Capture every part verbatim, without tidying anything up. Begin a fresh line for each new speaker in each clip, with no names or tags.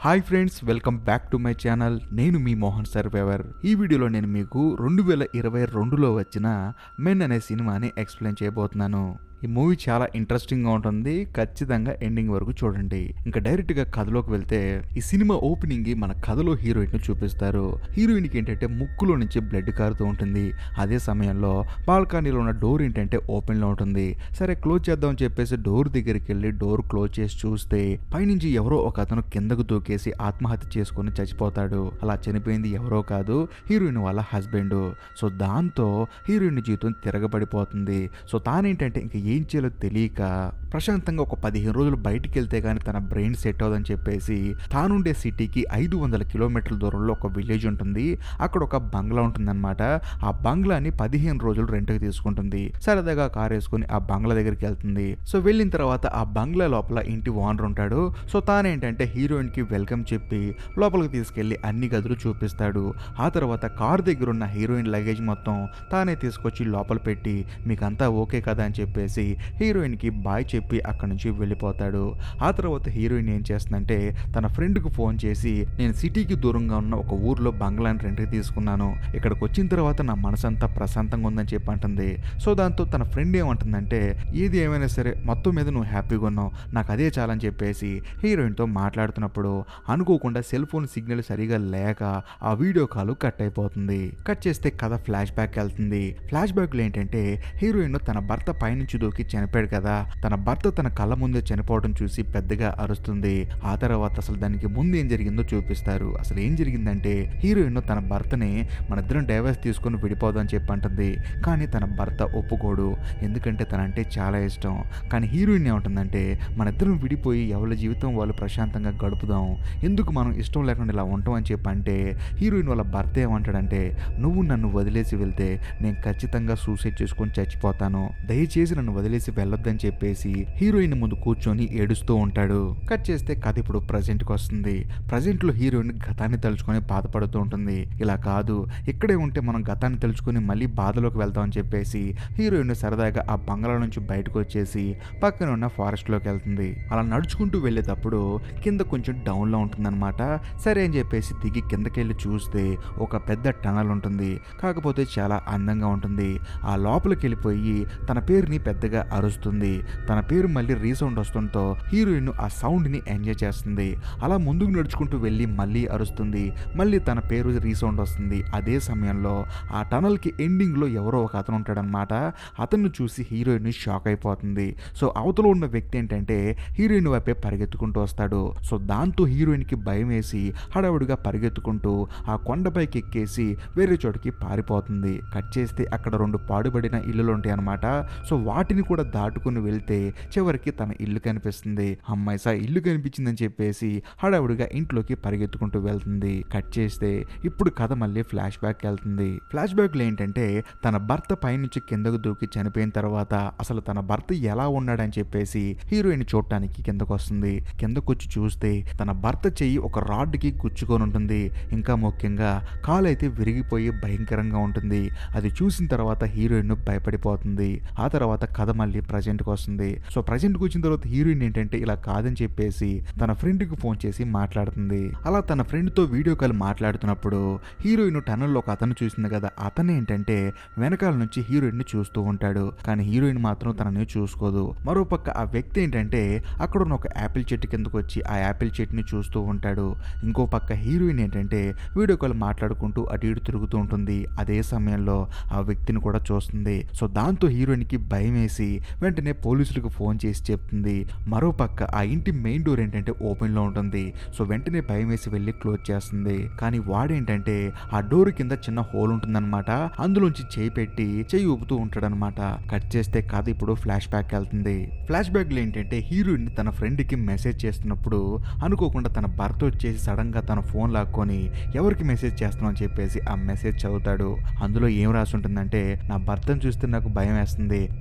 Hi friends, welcome back to my channel. నేను మీ Mohan survivor. ఈ వీడియోలో నేను మీకు రెండు వేల ఇరవై రెండులో వచ్చిన మెన్ అనే సినిమాని ఎక్స్ప్లెయిన్ చేయబోతున్నాను. ఈ మూవీ చాలా ఇంట్రెస్టింగ్గా ఉంటుంది. ఖచ్చితంగా ఎండింగ్ వరకు చూడండి. ఇంకా డైరెక్ట్గా కథలోకి వెళ్తే, ఈ సినిమా ఓపెనింగ్ మన కథలో హీరోయిన్ ను చూపిస్తారు. హీరోయిన్కి ఏంటంటే ముక్కులో నుంచి బ్లడ్ కారుతూ ఉంటుంది. అదే సమయంలో బాల్కనీలో ఉన్న డోర్ ఏంటంటే ఓపెన్లో ఉంటుంది. సరే క్లోజ్ చేద్దామని చెప్పేసి డోర్ దగ్గరికి వెళ్ళి డోర్ క్లోజ్ చేసి చూస్తే పైనుంచి ఎవరో ఒక అతను కిందకు దూకేసి ఆత్మహత్య చేసుకుని చచ్చిపోతాడు. అలా చనిపోయింది ఎవరో కాదు, హీరోయిన్ వాళ్ళ హస్బెండ్. సో దాంతో హీరోయిన్ జీవితం తిరగబడిపోతుంది. సో తానేంటంటే ఇంక ఏం చేయాలో తెలియక ప్రశాంతంగా ఒక పదిహేను రోజులు బయటికి వెళ్తే గానీ తన బ్రెయిన్ సెట్ అవుదని చెప్పేసి తానుండే సిటీకి ఐదు వందల కిలోమీటర్ల దూరంలో ఒక విలేజ్ ఉంటుంది. అక్కడ ఒక బంగ్లా ఉంటుందన్నమాట. ఆ బంగ్లాని పదిహేను రోజులు రెంట్కి తీసుకుంటుంది. సరదాగా కారు వేసుకుని ఆ బంగ్లా దగ్గరికి వెళ్తుంది. సో వెళ్ళిన తర్వాత ఆ బంగ్లా లోపల ఇంటి ఓనర్ ఉంటాడు. సో తానేంటంటే హీరోయిన్ కి వెల్కమ్ చెప్పి లోపలికి తీసుకెళ్లి అన్ని గదులు చూపిస్తాడు. ఆ తర్వాత కారు దగ్గర ఉన్న హీరోయిన్ లగేజ్ మొత్తం తానే తీసుకొచ్చి లోపల పెట్టి మీకంతా ఓకే కదా అని చెప్పేసి హీరోయిన్ కి బాయ్ చెప్పి అక్కడి నుంచి వెళ్ళిపోతాడు. ఆ తర్వాత హీరోయిన్ ఏం చేస్తుందంటే తన ఫ్రెండ్ కు ఫోన్ చేసి, నేను సిటీకి దూరంగా ఉన్న ఒక ఊర్లో బంగ్లాని రెంట్కి తీసుకున్నాను, ఇక్కడికి వచ్చిన తర్వాత నా మనసంతా ప్రశాంతంగా ఉందని చెప్పి అంటుంది. సో దాంతో తన ఫ్రెండ్ ఏమంటుందంటే, ఏది ఏమైనా సరే మొత్తం మీద నువ్వు హ్యాపీగా ఉన్నావు, నాకు అదే చాలని చెప్పేసి హీరోయిన్ తో మాట్లాడుతున్నప్పుడు అనుకోకుండా సెల్ ఫోన్ సిగ్నల్ సరిగా లేక ఆ వీడియో కాల్ కట్ అయిపోతుంది. కట్ చేస్తే కథ ఫ్లాష్ బ్యాక్ వెళ్తుంది. ఫ్లాష్ బ్యాక్ లో ఏంటంటే హీరోయిన్ తన భర్త పైనుంచి దూకి చనిపోయాడు కదా, తన భర్త తన కళ్ళ ముందే చనిపోవడం చూసి పెద్దగా అరుస్తుంది. ఆ తర్వాత అసలు దానికి ముందు ఏం జరిగిందో చూపిస్తారు. అసలు ఏం జరిగిందంటే హీరోయిన్ తన భర్తని మన ఇద్దరం డైవర్స్ తీసుకుని విడిపోదాం చెప్పి అంటుంది. కానీ తన భర్త ఒప్పుకోడు, ఎందుకంటే తనంటే చాలా ఇష్టం. కానీ హీరోయిన్ ఏమంటుందంటే మన ఇద్దరం విడిపోయి ఎవరి జీవితం వాళ్ళు ప్రశాంతంగా గడుపుదాం, ఎందుకు మనం ఇష్టం లేకుండా ఇలా ఉంటాం అని చెప్పి అంటే హీరోయిన్ వాళ్ళ భర్త ఏమంటాడంటే, నువ్వు నన్ను వదిలేసి వెళ్తే నేను ఖచ్చితంగా సూసైడ్ చేసుకొని చచ్చిపోతాను, దయచేసి నన్ను వదిలేసి వెళ్ళొద్దని చెప్పేసి హీరోయిన్ ముందు కూర్చొని ఏడుస్తూ ఉంటాడు. కట్ చేస్తే కథ ఇప్పుడు ప్రజెంట్ కి వస్తుంది. ప్రజెంట్ లో హీరోయిన్ గతాన్ని తలుచుకొని బాధపడుతూ ఉంటుంది. ఇలా కాదు, ఇక్కడే ఉంటే మనం గతాన్ని తలుచుకొని మళ్ళీ బాధలోకి వెళ్తాం అని చెప్పేసి హీరోయిన్ సరదాగా ఆ బంగ్లా నుంచి బయటకు వచ్చేసి పక్కన ఉన్న ఫారెస్ట్ లోకి వెళ్తుంది. అలా నడుచుకుంటూ వెళ్ళేటప్పుడు కింద కొంచెం డౌన్ లో ఉంటుందన్నమాట. సరే అని చెప్పేసి దిగి కిందకెళ్ళి చూస్తే ఒక పెద్ద టనల్ ఉంటుంది. కాకపోతే చాలా అందంగా ఉంటుంది. ఆ లోపలికి వెళ్ళిపోయి తన పేరుని పెద్దగా అరుస్తుంది. తన పేరు మళ్ళీ రీసౌండ్ వస్తుండతో హీరోయిన్ ఆ సౌండ్ ని ఎంజాయ్ చేస్తుంది. అలా ముందుకు నడుచుకుంటూ వెళ్ళి మళ్ళీ అరుస్తుంది. మళ్ళీ తన పేరు రీసౌండ్ వస్తుంది. అదే సమయంలో ఆ టనల్ కి ఎండింగ్ లో ఎవరో ఒక అతను ఉంటాడనమాట. అతన్ని చూసి హీరోయిన్ షాక్ అయిపోతుంది. సో అవతల ఉన్న వ్యక్తి ఏంటంటే హీరోయిన్ వైపే పరిగెత్తుకుంటూ వస్తాడు. సో దాంతో హీరోయిన్ కి భయం వేసి హడావుడిగా పరిగెత్తుకుంటూ ఆ కొండపైకి ఎక్కేసి వేరే చోటికి పారిపోతుంది. కట్ చేస్తే అక్కడ రెండు పాడుబడిన ఇల్లులు ఉంటాయి అనమాట. సో వాటిని కూడా దాటుకుని వెళ్తే చివరికి తన ఇల్లు కనిపిస్తుంది. అమ్మాయి సా ఇల్లు కనిపించిందని చెప్పేసి హడావుడిగా ఇంట్లోకి పరిగెత్తుకుంటూ వెళ్తుంది. కట్ చేస్తే ఇప్పుడు కథ మళ్ళీ ఫ్లాష్ బ్యాక్ వెళ్తుంది. ఫ్లాష్ బ్యాక్ లో ఏంటంటే తన భర్త పైనుంచి కిందకు దూకి చనిపోయిన తర్వాత అసలు తన భర్త ఎలా ఉన్నాడని చెప్పేసి హీరోయిన్ చూడటానికి కిందకు వస్తుంది. కిందకొచ్చి చూస్తే తన భర్త చెయ్యి ఒక రాడ్ కి గుచ్చుకొని ఉంటుంది. ఇంకా ముఖ్యంగా కాలు అయితే విరిగిపోయి భయంకరంగా ఉంటుంది. అది చూసిన తర్వాత హీరోయిన్ భయపడిపోతుంది. ఆ తర్వాత కథ మళ్ళీ ప్రజెంట్ కి వస్తుంది. సో ప్రజెంట్ కి వచ్చిన తర్వాత హీరోయిన్ ఏంటంటే ఇలా కాదని చెప్పేసి తన ఫ్రెండ్ కి ఫోన్ చేసి మాట్లాడుతుంది. అలా తన ఫ్రెండ్ తో వీడియో కాల్ మాట్లాడుతున్నప్పుడు హీరోయిన్ టనల్ లో ఒక అతను చూసింది కదా, అతను ఏంటంటే వెనకాల నుంచి హీరోయిన్ ని చూస్తూ ఉంటాడు. కానీ హీరోయిన్ మాత్రం తనని చూసుకోదు. మరోపక్క ఆ వ్యక్తి ఏంటంటే అక్కడ ఉన్న ఒక యాపిల్ చెట్టు కిందకు వచ్చి ఆ యాపిల్ చెట్టుని చూస్తూ ఉంటాడు. ఇంకో పక్క హీరోయిన్ ఏంటంటే వీడియో కాల్ మాట్లాడుకుంటూ అటు ఇటు తిరుగుతూ ఉంటుంది. అదే సమయంలో ఆ వ్యక్తిని కూడా చూస్తుంది. సో దాంతో హీరోయిన్ కి భయం వేసి వెంటనే పోలీసులకు ఫోన్ చేసి చెప్తుంది. మరోపక్క ఆ ఇంటి మెయిన్ డోర్ ఏంటంటే ఓపెన్ లో ఉంటుంది. సో వెంటనే భయం వేసి వెళ్ళి క్లోజ్ చేస్తుంది. కానీ వాడేంటంటే ఆ డోర్ కింద చిన్న హోల్ ఉంటుందన్నమాట. అందులోంచి చేయి పెట్టి చేయి ఊపుతూ ఉంటాడనమాట. కట్ చేస్తే కథ ఇప్పుడు ఫ్లాష్ బ్యాక్ వెళ్తుంది. ఫ్లాష్ బ్యాక్ లో ఏంటంటే హీరోయిన్ తన ఫ్రెండ్ కి మెసేజ్ చేస్తున్నప్పుడు అనుకోకుండా తన భర్త వచ్చేసి సడన్ గా తన ఫోన్ లాక్కొని ఎవరికి మెసేజ్ చేస్తున్నావు అని చెప్పేసి ఆ మెసేజ్ చదువుతాడు. అందులో ఏం రాసి ఉంటుందంటే, నా భర్తను చూస్తే నాకు భయం వేస్తుంది, తనతో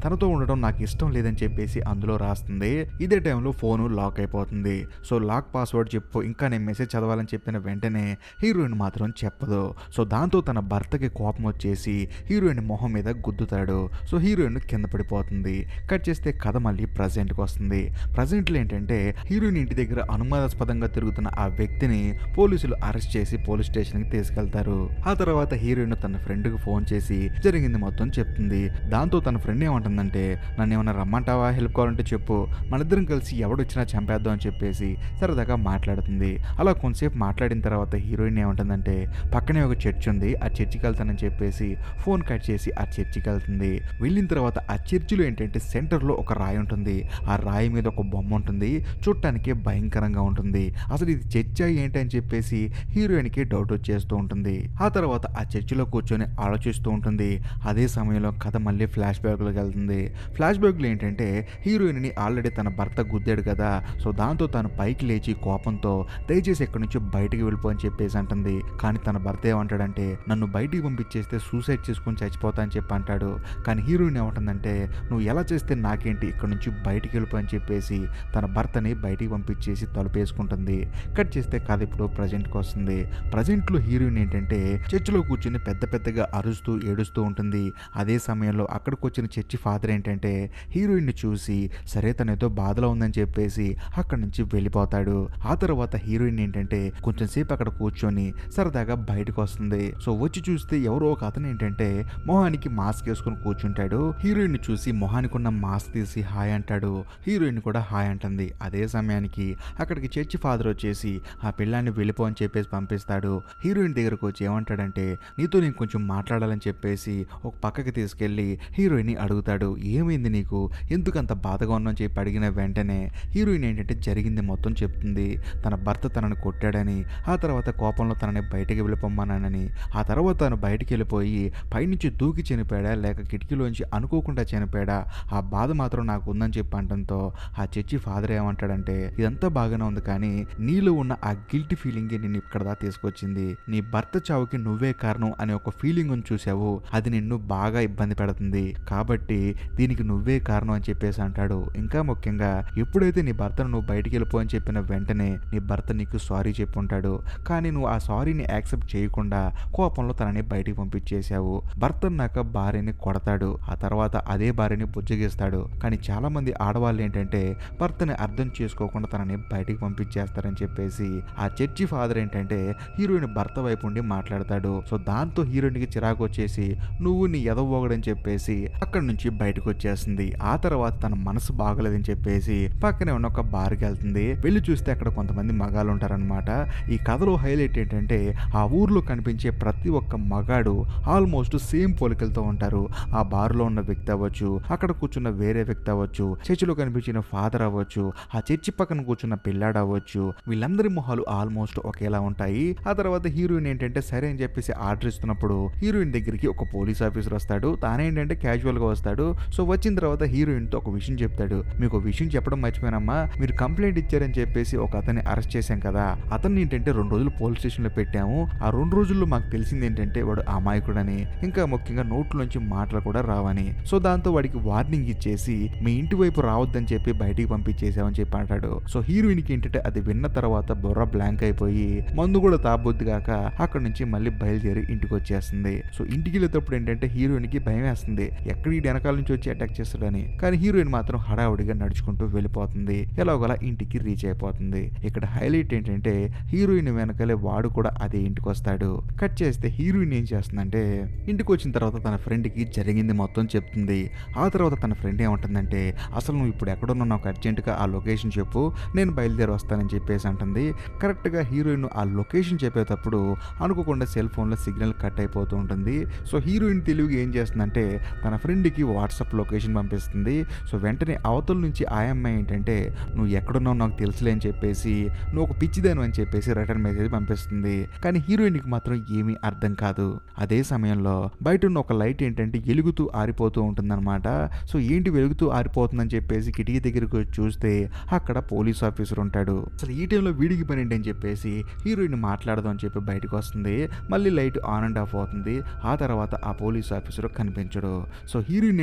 ఉండడం నాకు ఇష్టం లేదని చెప్పేసి అందులో రాస్తుంది. ఇదే టైంలో ఫోను లాక్ అయిపోతుంది. సో లాక్ పాస్వర్డ్ చెప్పు, ఇంకా నేను మెసేజ్ చదవాలని చెప్పిన వెంటనే హీరోయిన్ మాత్రం చెప్పదు. సో దాంతో తన భర్తకి కోపం వచ్చేసి హీరోయిన్ మొహం మీద గుద్దుతాడు. సో హీరోయిన్ కింద పడిపోతుంది. కట్ చేస్తే కథ మళ్ళీ ప్రజెంట్కి వస్తుంది. ప్రజెంట్లో ఏంటంటే హీరోయిన్ ఇంటి దగ్గర అనుమానాస్పదంగా తిరుగుతున్న ఆ వ్యక్తిని పోలీసులు అరెస్ట్ చేసి పోలీస్ స్టేషన్కి తీసుకెళ్తారు. ఆ తర్వాత హీరోయిన్ తన ఫ్రెండ్కి ఫోన్ చేసి జరిగింది మొత్తం చెప్తుంది. దాంతో తన ఫ్రెండ్ ఏమంటుందంటే, నన్ను ఏమన్నా రమ్మంటావా, హెల్ప్ కావాలంటే చెప్పు, మనిద్దరం కలిసి ఎవడొచ్చినా చంపేద్దాం అని చెప్పేసి సరదాగా మాట్లాడుతుంది. అలా కొంతసేపు మాట్లాడిన తర్వాత హీరోయిన్ ఏమంటుందంటే, పక్కనే ఒక చర్చ్ ఉంది, ఆ చర్చికి వెళ్తానని చెప్పేసి ఫోన్ కట్ చేసి ఆ చర్చికి వెళ్తుంది. వెళ్ళిన తర్వాత ఆ చర్చిలో ఏంటంటే సెంటర్లో ఒక రాయి ఉంటుంది. ఆ రాయి మీద ఒక బొమ్మ ఉంటుంది. చూడటానికి భయంకరంగా ఉంటుంది. అసలు ఇది చర్చా ఏంటి అని చెప్పేసి హీరోయిన్కి డౌట్ వచ్చేస్తూ ఉంటుంది. ఆ తర్వాత ఆ చర్చిలో కూర్చొని ఆలోచిస్తూ ఉంటుంది. అదే సమయంలో కథ మళ్ళీ ఫ్లాష్ బ్యాక్లోకి వెళ్తుంది. ఫ్లాష్ బ్యాక్లో ఏంటంటే హీరోయిన్ని ఆల్రెడీ తన భర్త గుద్దాడు కదా, సో దాంతో తను పైకి లేచి కోపంతో దయచేసి ఎక్కడి నుంచి బయటికి వెళ్ళిపో అని చెప్పేసి అంటుంది. కానీ తన భర్త ఏమంటాడంటే, నన్ను బయటికి పంపించేస్తే సూసైడ్ చేసుకుని చచ్చిపోతా అని చెప్పి అంటాడు. కానీ హీరోయిన్ ఏమంటుందంటే, నువ్వు ఎలా చేస్తే నాకేంటి, ఇక్కడ నుంచి బయటికి వెళ్ళిపో అని చెప్పేసి తన భర్తని బయటికి పంపించేసి తలుపేసుకుంటుంది. కట్ చేస్తే కథ ఇప్పుడు ప్రజెంట్కి వస్తుంది. ప్రజెంట్లో హీరోయిన్ ఏంటంటే చర్చిలో కూర్చుని పెద్ద పెద్దగా అరుస్తూ ఏడుస్తూ ఉంటుంది. అదే సమయంలో అక్కడికి వచ్చిన చర్చి ఫాదర్ ఏంటంటే హీరోయిన్ని చూసి సరే తనేదో బాధలో ఉందని చెప్పేసి అక్కడి నుంచి వెళ్ళిపోతాడు. ఆ తర్వాత హీరోయిన్ ఏంటంటే కొంచెం సేపు అక్కడ కూర్చొని సరదాగా బయటకు వస్తుంది. సో వచ్చి చూస్తే ఎవరో ఒక అతను ఏంటంటే మొహానికి మాస్క్ వేసుకుని కూర్చుంటాడు. హీరోయిన్ చూసి మొహానికి ఉన్న మాస్క్ తీసి హాయ్ అంటాడు. హీరోయిన్ కూడా హాయ్ అంటుంది. అదే సమయానికి అక్కడికి చర్చి ఫాదర్ వచ్చేసి ఆ పిల్లాన్ని వెళ్ళిపో అని చెప్పేసి పంపిస్తాడు. హీరోయిన్ దగ్గరకు వచ్చి ఏమంటాడంటే, నీతో నేను కొంచెం మాట్లాడాలని చెప్పేసి ఒక పక్కకి తీసుకెళ్లి హీరోయిన్ అడుగుతాడు. ఏమైంది నీకు, ఎందుకంత బాధగా ఉన్నా అని చెప్పి అడిగిన వెంటనే హీరోయిన్ ఏంటంటే జరిగింది మొత్తం చెప్తుంది. తన భర్త తనని కొట్టాడని, ఆ తర్వాత కోపంలో తనని బయటికి వెళ్ళిపోమ్మన్నానని, ఆ తర్వాత తను బయటికి వెళ్ళిపోయి పైనుంచి దూకి చనిపోయాడా లేక కిటికీలోంచి అనుకోకుండా చనిపోయాడా, ఆ బాధ మాత్రం నాకు ఉందని చెప్పి అంటంతో ఆ చర్చి ఫాదర్ ఏమంటాడంటే, ఇదంతా బాగానే ఉంది కానీ నీలో ఉన్న ఆ గిల్టీ ఫీలింగ్ నిన్ను ఇక్కడ దా తీసుకొచ్చింది. నీ భర్త చావుకి నువ్వే కారణం అనే ఒక ఫీలింగ్ చూసావు, అది నిన్ను బాగా ఇబ్బంది పెడుతుంది. కాబట్టి దీనికి నువ్వే కారణం అని చెప్పేసి అంటాడు. ఇంకా ముఖ్యంగా ఎప్పుడైతే నీ భర్తను నువ్వు బయటికి వెళ్ళిపో అని చెప్పిన వెంటనే నీ భర్త నీకు సారీ చెప్పి ఉంటాడు. కానీ నువ్వు ఆ సారీని యాక్సెప్ట్ చేయకుండా కోపంలో తనని బయటికి పంపించేశావు. భర్త నాక భార్యని కొడతాడు. ఆ తర్వాత అదే భార్యని బుజ్జగిస్తాడు. కానీ చాలా మంది ఆడవాళ్ళు ఏంటంటే భర్తని అర్థం చేసుకోకుండా తనని బయటికి పంపించేస్తారని చెప్పేసి ఆ చర్చి ఫాదర్ ఏంటంటే హీరోయిన్ భర్త వైపు ఉండి మాట్లాడతాడు. సో దాంతో హీరోయిన్ కి చిరాకు వచ్చేసి నువ్వు నీ ఎదవోగడని చెప్పేసి అక్కడి నుంచి బయటకు వచ్చేస్తుంది. ఆ తర్వాత తన మనసు బాగలేదని చెప్పేసి పక్కనే ఉన్న ఒక బార్కి వెళ్తుంది. వెళ్ళి చూస్తే అక్కడ కొంతమంది మగాళ్ళు ఉంటారనమాట. ఈ కథలో హైలైట్ ఏంటంటే ఆ ఊర్లో కనిపించే ప్రతి ఒక్క మగాడు ఆల్మోస్ట్ సేమ్ పోలికలతో ఉంటారు. ఆ బార్లో ఉన్న వ్యక్తి అవ్వచ్చు, అక్కడ కూర్చున్న వేరే వ్యక్తి అవ్వచ్చు, చర్చిలో కనిపించిన ఫాదర్ అవ్వచ్చు, ఆ చర్చి పక్కన కూర్చున్న పిల్లాడు అవ్వచ్చు, వీళ్ళందరి మొహాలు ఆల్మోస్ట్ ఒకేలా ఉంటాయి. ఆ తర్వాత హీరోయిన్ ఏంటంటే సరే అని చెప్పేసి ఆర్డర్ ఇస్తున్నప్పుడు హీరోయిన్ దగ్గరికి ఒక పోలీస్ ఆఫీసర్ వస్తాడు. తానేంటంటే క్యాజువల్ గా వస్తాడు. సో వచ్చిన తర్వాత హీరోయిన్ తో ఒక విషయం చెప్తాడు. మీకు ఒక విషయం చెప్పడం మర్చిపోయినమ్మా, మీరు కంప్లైంట్ ఇచ్చారని చెప్పేసి ఒక అతన్ని అరెస్ట్ చేశాం కదా, అతన్ని ఏంటంటే రెండు రోజులు పోలీస్ స్టేషన్ లో పెట్టాము. ఆ రెండు రోజుల్లో మాకు తెలిసింది ఏంటంటే వాడు అమాయకుడని, ఇంకా ముఖ్యంగా నోట్లోంచి మాటలు కూడా రావని. సో దాంతో వాడికి వార్నింగ్ ఇచ్చేసి మీ ఇంటి వైపు రావద్దని చెప్పి బయటికి పంపించేసామని చెప్పి అంటాడు. సో హీరోయిన్ కి ఏంటంటే అది విన్న తర్వాత బుర్ర బ్లాంక్ అయిపోయి మందు కూడా తాబొద్దు కాక అక్కడ నుంచి మళ్ళీ బయలుదేరి ఇంటికి వచ్చేస్తుంది. సో ఇంటికి వెళ్ళేటప్పుడు ఏంటంటే హీరోయిన్ కి భయం వేస్తుంది, ఎక్కడ ఈ వెనకాల నుంచి వచ్చి అటాక్ చేస్తాడని. కానీ హీరోయిన్ మాత్రం హడావుడిగా నడుచుకుంటూ వెళ్ళిపోతుంది. ఎలాగోలా ఇంటికి రీచ్ అయిపోతుంది. ఇక్కడ హైలైట్ ఏంటంటే హీరోయిన్ వెనకాలే వాడు కూడా అదే ఇంటికి వస్తాడు. కట్ చేస్తే హీరోయిన్ ఏం చేస్తుందంటే ఇంటికి వచ్చిన తర్వాత తన ఫ్రెండ్ కి జరిగింది మొత్తం చెప్తుంది. ఆ తర్వాత తన ఫ్రెండ్ ఏమంటుందంటే, అసలు నువ్వు ఇప్పుడు ఎక్కడున్నా నాకు అర్జెంటుగా ఆ లొకేషన్ చెప్పు, నేను బయలుదేరి వస్తానని చెప్పేసి అంటుంది. కరెక్ట్గా హీరోయిన్ ఆ లొకేషన్ చెప్పేటప్పుడు అనుకోకుండా సెల్ ఫోన్లో సిగ్నల్ కట్ అయిపోతూ ఉంటుంది. సో హీరోయిన్ తెలివిగా ఏం చేస్తుందంటే తన ఫ్రెండ్కి వాట్సాప్ లొకేషన్ పంపిస్తుంది. సో వెంటనే అవతల నుంచి ఆ అమ్మాయి ఏంటంటే నువ్వు ఎక్కడున్నావు నాకు తెలుసులే అని చెప్పేసి నువ్వు ఒక పిచ్చిదాను అని చెప్పేసి రిటర్న్ మెసేజ్ పంపిస్తుంది. కానీ హీరోయిన్కి మాత్రం ఏమీ అర్థం కాదు. అదే సమయంలో బయట ఉన్న ఒక లైట్ ఏంటంటే వెలుగుతూ ఆరిపోతూ ఉంటుందన్నమాట. సో ఏంటి వెలుగుతూ ఆరిపోతుందని చెప్పేసి కిటికీ దగ్గరకు చూస్తే అక్కడ పోలీస్ ఆఫీసర్ ఉంటాడు. అసలు ఈ టైంలో వీడికి పని ఏంటి అని చెప్పేసి హీరోయిన్ మాట్లాడదాం అని చెప్పి బయటకు వస్తుంది. మళ్ళీ లైట్ ఆన్ అండ్ ఆఫ్ అవుతుంది. ఆ తర్వాత ఆ పోలీస్ ఆఫీసర్ కనిపించడు. సో హీరోయిన్ ఏంటంటే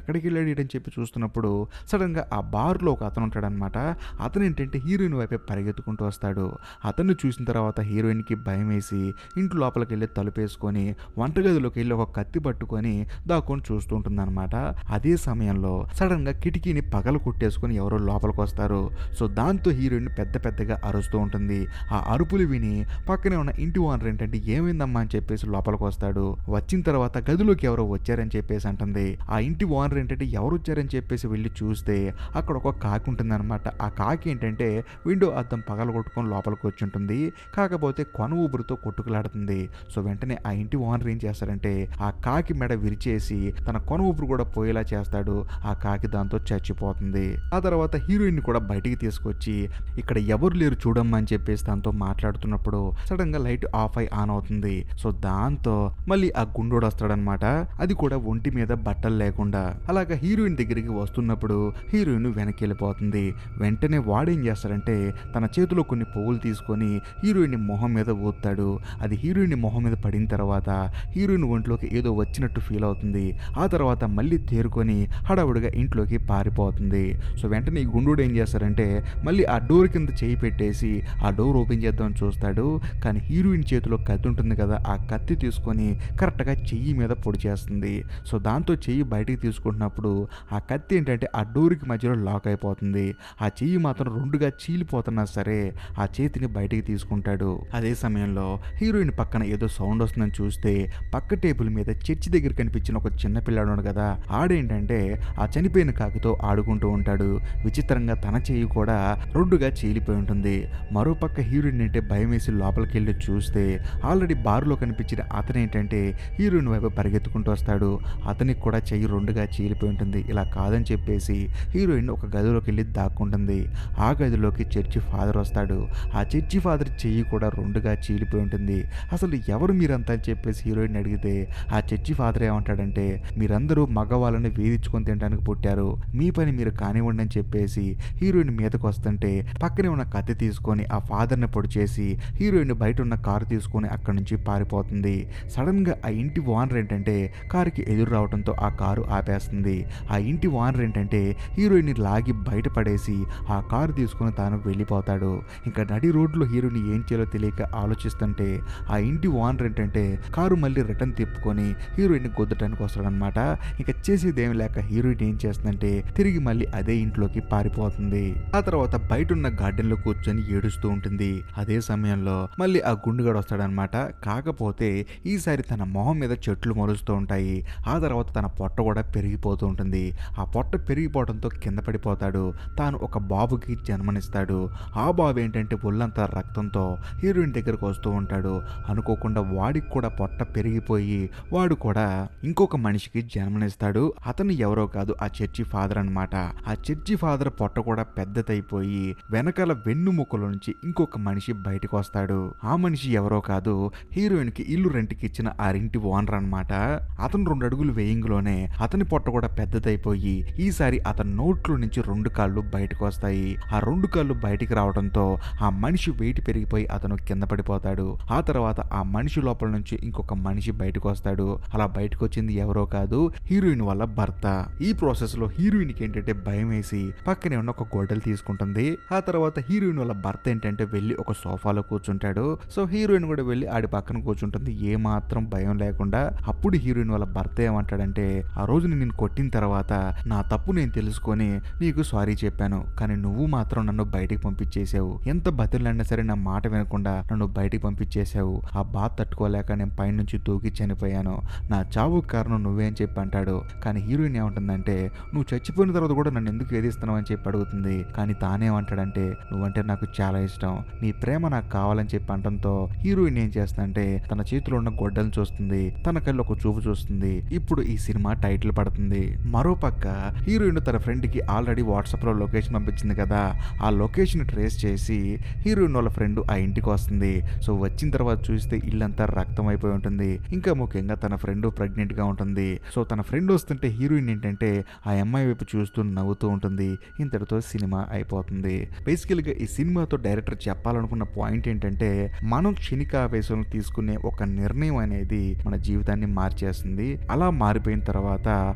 ఎక్కడికి వెళ్ళాడు అని చెప్పి చూస్తున్నప్పుడు సడన్ గా ఆ బార్ లో ఒక అతను ఉంటాడనమాట. అతను ఏంటంటే హీరోయిన్ వైపే పరిగెత్తుకుంటూ వస్తాడు. అతన్ని చూసిన తర్వాత హీరోయిన్ కి భయం వేసి ఇంటి లోపలికి వెళ్ళి తలుపేసుకొని వంటగదిలోకి వెళ్ళి ఒక కత్తి పట్టుకొని దాక్కొని చూస్తూ ఉంటుందన్నమాట. అదే సమయంలో సడన్ గా కిటికీని పగల కొట్టేసుకొని ఎవరో లోపలికి వస్తారు. సో దాంతో హీరోయిన్ పెద్ద పెద్దగా అరుస్తూ ఉంటుంది. ఆ అరుపులు విని పక్కనే ఉన్న ఇంటి ఓనర్ ఏంటంటే ఏమైందమ్మా అని చెప్పేసి లోపలికి వస్తాడు. వచ్చిన తర్వాత గదిలోకి ఎవరో వచ్చారని చెప్పేసి అంటుంది. ఆ ఇంటి ఓనర్ ఏంటంటే ఎవరు వచ్చారని చెప్పేసి వెళ్ళి చూస్తే అక్కడ ఒక కాకి ఉంటుందన్నమాట. ఆ కాకి ఏంటంటే విండో అద్దం పగల కొట్టుకొని లోపలికి వచ్చి ఉంటుంది. కాకపోతే కొన ఊపిరితో కొట్టుకులాడుతుంది. సో వెంటనే ఆ ఇంటి ఓనర్ ఏం చేస్తాడంటే ఆ కాకి మెడ విరిచేసి తన కొన ఊపిరి కూడా పోయేలా చేస్తాడు. ఆ కాకి దాంతో చచ్చిపోతుంది. ఆ తర్వాత హీరోయిన్ కూడా బయటికి తీసుకొచ్చి ఇక్కడ ఎవరు లేరు చూడమ్మా అని చెప్పేసి దాంతో మాట్లాడుతున్నప్పుడు సడన్ గా లైట్ ఆఫ్ అయి ఆన్ అవుతుంది. సో దాంతో మళ్ళీ ఆ గుండోడు వస్తాడనమాట. అది కూడా ఒంటి మీద బట్టలు లేకుండా. అలాగా హీరోయిన్ దగ్గరికి వస్తున్నప్పుడు హీరోయిన్ వెనక్కి వెళ్ళిపోతుంది. వెంటనే వాడేం చేస్తాడంటే తన చేతిలో కొన్ని పువ్వులు తీసుకొని హీరోయిన్ మొహం మీద ఊతాడు. అది హీరోయిన్ మొహం మీద పడిన తర్వాత హీరోయిన్ ఒంట్లోకి ఏదో వచ్చినట్టు ఫీల్ అవుతుంది. ఆ తర్వాత మళ్ళీ తేరుకొని హడావుడిగా ఇంట్లోకి పారిపోతుంది. సో వెంటనే ఈ గుండోడు ఏం చేస్తారంటే మళ్ళీ ఆ డోర్ కింద చేయి పెట్టేసి ఆ డోర్ ఓపెన్ చేద్దామని చూస్తాడు. కానీ హీరోయిన్ చేతిలో కత్తి ఉంటుంది కదా, ఆ కత్తి తీసుకొని కరెక్ట్గా చెయ్యి మీద పొడి చేస్తుంది. సో దాంతో చెయ్యి బయటికి తీసుకుంటున్నప్పుడు ఆ కత్తి ఏంటంటే ఆ డోర్కి మధ్యలో లాక్ అయిపోతుంది. ఆ చెయ్యి మాత్రం రెండుగా చీలిపోతున్నా సరే ఆ చేతిని బయటికి తీసుకుంటాడు. అదే సమయంలో హీరోయిన్ పక్కన ఏదో సౌండ్ వస్తుందని చూస్తే పక్క టేబుల్ మీద చర్చి దగ్గర కనిపించిన ఒక చిన్న పిల్లాడు కదా, ఆడేంటంటే ఆ చనిపోయిన కాకితో ఆడుకుంటూ ఉంటాడు. విచిత్రంగా తన చెయ్యి కూడా రెండుగా చీలిపోయి ఉంటుంది. మరోపక్క హీరోయిన్ అంటే భయం వేసి లోపలికి వెళ్ళి చూస్తే ఆల్రెడీ బార్లో కనిపించిన అతను ఏంటంటే హీరోయిన్ వైపు పరిగెత్తుకుంటూ వస్తాడు. అతనికి కూడా చెయ్యి రెండుగా చీలిపోయి ఉంటుంది. ఇలా కాదని చెప్పేసి హీరోయిన్ ఒక గదిలోకి వెళ్ళి దాక్కుంటుంది. ఆ గదిలోకి చర్చి ఫాదర్ వస్తాడు. ఆ చర్చి ఫాదర్ చెయ్యి కూడా రెండుగా చీలిపోయి ఉంటుంది. అసలు ఎవరు మీరంతా అని చెప్పేసి హీరోయిన్ అడిగితే ఆ చర్చి ఫాదర్ ఏమంటాడంటే మీరందరూ మగవాళ్ళని వేధించుకొని తినడానికి పుట్టారు, మీ పని మీరు కానివ్వండి అని చెప్పేసి హీరోయిన్ మీదకి వస్తుంటే పక్కనే ఉన్న కత్తి తీసుకొని ఆ ఫాదర్ని పొడి చేసి హీరోయిన్ బయట ఉన్న కారు తీసుకొని అక్కడి నుంచి పారిపోతుంది. సడన్ గా ఆ ఇంటి ఓనర్ ఏంటంటే కారుకి ఎదురు రావడంతో ఆ కారు ఆపేస్తుంది. ఆ ఇంటి ఓనర్ ఏంటంటే హీరోయిన్ లాగి బయట పడేసి ఆ కారు తీసుకుని తాను వెళ్ళిపోతాడు. ఇంకా నడి రోడ్లో హీరోయిన్ ఏం చేయాలో తెలియక ఆలోచిస్తుంటే ఆ ఇంటి ఓనర్ ఏంటంటే కారు మళ్ళీ రిటర్న్ తిప్పుకొని హీరోయిన్ గుద్దటానికి వస్తాడనమాట. ఇక చేసేదేమి లేక హీరోయిన్ ఏం చేస్తుందంటే తిరిగి మళ్ళీ అదే ఇంట్లోకి పారిపోతుంది. ఆ తర్వాత బయట ఉన్న గార్డెన్ లో కూర్చొని ఏడుస్తూ ఉంటుంది. అదే సమయంలో మళ్ళీ ఆ గుండుగాడు వస్తాడనమాట. కాకపోతే ఈసారి తన మొహం మీద చెట్లు మొలుస్తూ ఉంటాయి. ఆ తర్వాత తన పొట్ట కూడా పెరిగిపోతూ ఉంటుంది. ఆ పొట్ట పెరిగిపోవడంతో కింద పడిపోతాడు. తాను ఒక బాబుకి జన్మనిస్తాడు. ఆ బాబు ఏంటంటే ఒళ్ళంతా రక్తంతో హీరోయిన్ దగ్గరకు వస్తూ ఉంటాడు. అనుకోకుండా వాడికి కూడా పొట్ట పెరిగిపోయి వాడు కూడా ఇంకొక మనిషికి జన్మనిస్తాడు. అతను ఎవరో కాదు, ఆ చర్చి ఫాదర్ అనమాట. ఆ చర్చి ఫాదర్ పొట్ట కూడా పెద్దదైపోయి వెనకాల వెన్నుముక్కల నుంచి ఇంకొక మనిషి బయటకు వస్తాడు. ఆ మనిషి ఎవరో కాదు, హీరోయిన్ కి ఇల్లు రెంట్కి ఇచ్చిన ఆ ఇంటి ఓనర్ అనమాట. అతను రెండు అడుగులు వేయంలోనే అతని పొట్ట కూడా పెద్దదైపోయి ఈసారి అతని నోట్లో నుంచి రెండు కాళ్ళు బయటకు వస్తాయి. ఆ రెండు కాళ్ళు బయటికి రావడంతో ఆ మనిషి వెయిట్ పెరిగిపోయి అతను కింద పడిపోతాడు. ఆ తర్వాత ఆ మనిషి లోపల నుంచి ఇంకొక మనిషి బయటకు వస్తాడు. అలా బయటకు వచ్చింది ఎవరో కాదు, హీరోయిన్ వాళ్ళ భర్త. ఈ ప్రాసెస్ లో హీరోయిన్ కి ఏంటంటే భయం వేసి పక్కనే ఉన్న ఒక గొడ్డలు తీసుకుంటుంది. ఆ తర్వాత హీరోయిన్ వాళ్ళ భర్త ఏంటంటే వెళ్ళి ఒక సోఫాలో కూర్చుంటాడు. సో హీరోయిన్ కూడా వెళ్ళి ఆడి పక్కన కూర్చుంటుంది ఏ మాత్రం భయం లేకుండా. అప్పుడు హీరోయిన్ వాళ్ళ భర్త ఏమంటాడంటే ఆ రోజు నేను కొట్టిన తర్వాత నా తప్పు నేను తెలుసుకొని నీకు సారీ చెప్పాను, కానీ నువ్వు మాత్రం నన్ను బయటికి పంపించేసావు. ఎంత బతిలాడినా సరే నా మాట వినకుండా నన్ను బయటికి పంపించేసావు. ఆ బాధ తట్టుకోలేక నేను పైనుంచి దూకి చనిపోయాను. నా చావు కారణం నువ్వే అని చెప్పి అంటాడు. కానీ హీరోయిన్ ఏమంటుందంటే నువ్వు చచ్చిపోయిన తర్వాత కూడా నన్ను ఎందుకు వేధిస్తున్నావు అని చెప్పి అడుగుతుంది. కానీ తానేమంటాడంటే నువ్వంటే నాకు చాలా ఇష్టం, నీ ప్రేమ నాకు కావాలని చెప్పి అంటంతో హీరోయిన్ ఏం చేస్తుందంటే తన చేతిలో ఉన్న గొడ్డలను చూస్తుంది. తన కళ్ళు ఒక చూపు చూస్తుంది. ఇప్పుడు ఈ సినిమా టైటిల్ పడుతుంది. మరోపక్క హీరోయిన్ తన ఫ్రెండ్ కి ఆల్రెడీ వాట్సాప్ లో లొకేషన్ పంపించింది కదా, ఆ లొకేషన్ ట్రేస్ చేసి హీరోయిన్ వాళ్ళ ఫ్రెండ్ ఆ ఇంటికి వస్తుంది. సో వచ్చిన తర్వాత చూస్తే ఇల్లంతా రక్తం అయిపోయి ఉంటుంది. ఇంకా ముఖ్యంగా తన ఫ్రెండ్ ప్రెగ్నెంట్ గా ఉంటుంది. సో తన ఫ్రెండ్ వస్తుంటే హీరోయిన్ ఏంటంటే ఆ అమ్మాయి వైపు చూస్తూ నవ్వుతూ ఉంటుంది. ఇంతటితో సినిమా అయిపోతుంది. బేసికల్ గా ఈ సినిమాతో డైరెక్టర్ చెప్పాలనుకున్న పాయింట్ ఏంటంటే మనం క్షణికావేశంలో తీసుకునే ఒక నిర్ణయం అనేది మన జీవితాన్ని మార్చేస్తుంది. అలా మారిపోయిన తర్వాత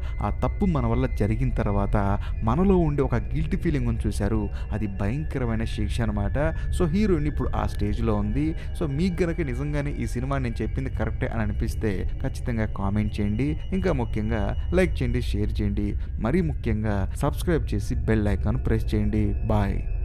ఆ తప్పు మన వల్ల జరిగిన తర్వాత మనలో ఉండే ఒక గిల్టీ ఫీలింగ్ ఉంది చూశారు, అది భయంకరమైన శిక్ష అనమాట. సో హీరోయిన్ ఇప్పుడు ఆ స్టేజ్లో ఉంది. సో మీకు గనక నిజంగానే ఈ సినిమా నేను చెప్పింది కరెక్టే అని అనిపిస్తే ఖచ్చితంగా కామెంట్ చేయండి. ఇంకా ముఖ్యంగా లైక్ చేయండి, షేర్ చేయండి, మరీ ముఖ్యంగా సబ్స్క్రైబ్ చేసి బెల్ ఐకాన్ ప్రెస్ చేయండి. బాయ్.